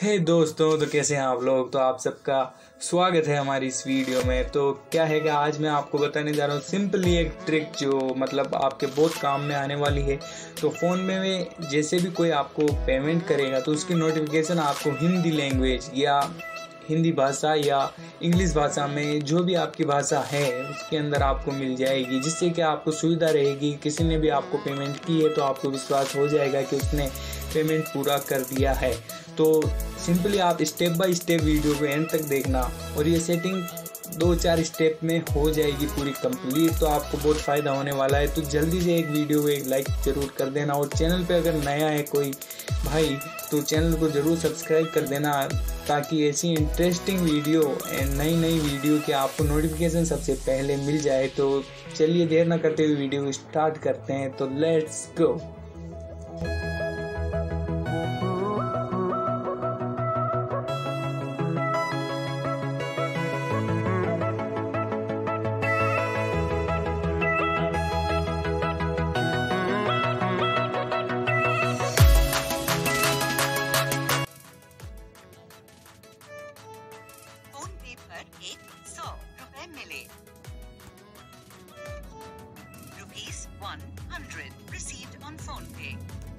हे दोस्तों, तो कैसे हैं आप लोग। तो आप सबका स्वागत है हमारी इस वीडियो में। तो क्या है कि आज मैं आपको बताने जा रहा हूँ सिंपली एक ट्रिक जो मतलब आपके बहुत काम में आने वाली है। तो फ़ोन में जैसे भी कोई आपको पेमेंट करेगा तो उसकी नोटिफिकेशन आपको हिंदी लैंग्वेज या हिंदी भाषा या इंग्लिश भाषा में जो भी आपकी भाषा है उसके अंदर आपको मिल जाएगी, जिससे कि आपको सुविधा रहेगी। किसी ने भी आपको पेमेंट की है तो आपको विश्वास हो जाएगा कि उसने पेमेंट पूरा कर दिया है। तो सिंपली आप स्टेप बाय स्टेप वीडियो को एंड तक देखना और ये सेटिंग 2-4 स्टेप में हो जाएगी पूरी कंप्लीट। तो आपको बहुत फ़ायदा होने वाला है। तो जल्दी से एक वीडियो को एक लाइक ज़रूर कर देना और चैनल पे अगर नया है कोई भाई तो चैनल को ज़रूर सब्सक्राइब कर देना, ताकि ऐसी इंटरेस्टिंग वीडियो एंड नई वीडियो के आपको नोटिफिकेशन सबसे पहले मिल जाए। तो चलिए देर ना करते हुए वीडियो को स्टार्ट करते हैं। तो लेट्स गो। फोन पे पर 100 रुपए मिले। ₹100 received on phone pay।